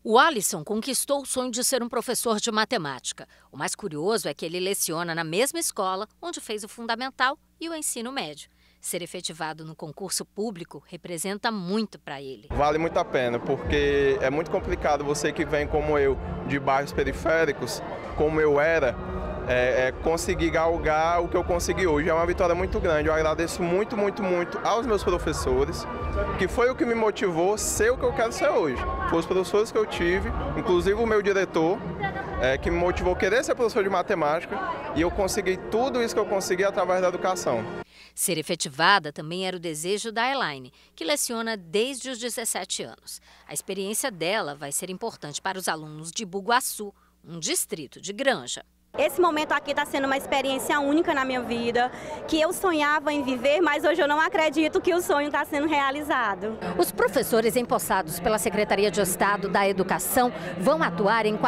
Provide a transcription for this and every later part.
O Alisson conquistou o sonho de ser um professor de matemática. O mais curioso é que ele leciona na mesma escola onde fez o fundamental e o ensino médio. Ser efetivado no concurso público representa muito para ele. Vale muito a pena, porque é muito complicado você que vem como eu, de bairros periféricos, como eu era, conseguir galgar o que eu consegui hoje. É uma vitória muito grande. Eu agradeço muito aos meus professores, que foi o que me motivou a ser o que eu quero ser hoje. Foi os professores que eu tive, inclusive o meu diretor, que me motivou a querer ser professor de matemática, e eu consegui tudo isso que eu consegui através da educação. Ser efetivada também era o desejo da Elaine, que leciona desde os 17 anos. A experiência dela vai ser importante para os alunos de Bugaçu, um distrito de Granja. Esse momento aqui está sendo uma experiência única na minha vida, que eu sonhava em viver, mas hoje eu não acredito que o sonho está sendo realizado. Os professores empossados pela Secretaria de Estado da Educação vão atuar em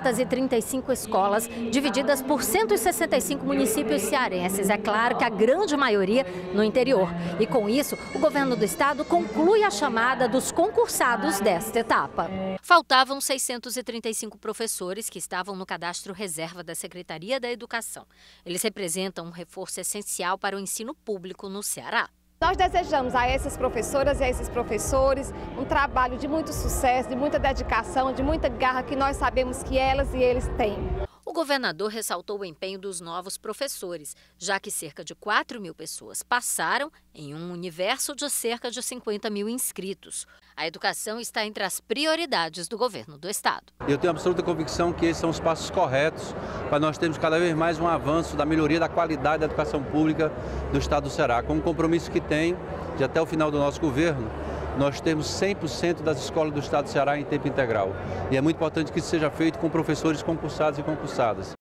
435 escolas, divididas por 165 municípios cearenses. É claro que a grande maioria no interior. E com isso, o governo do estado conclui a chamada dos concursados desta etapa. Faltavam 635 professores que estavam no cadastro reserva da Secretaria da Educação. Eles representam um reforço essencial para o ensino público no Ceará. Nós desejamos a essas professoras e a esses professores um trabalho de muito sucesso, de muita dedicação, de muita garra que nós sabemos que elas e eles têm. O governador ressaltou o empenho dos novos professores, já que cerca de 4.000 pessoas passaram em um universo de cerca de 50.000 inscritos. A educação está entre as prioridades do governo do estado. Eu tenho absoluta convicção que esses são os passos corretos para nós termos cada vez mais um avanço da melhoria da qualidade da educação pública do estado do Ceará, com um compromisso que tenho de até o final do nosso governo nós temos 100% das escolas do estado do Ceará em tempo integral. E é muito importante que isso seja feito com professores concursados e concursadas.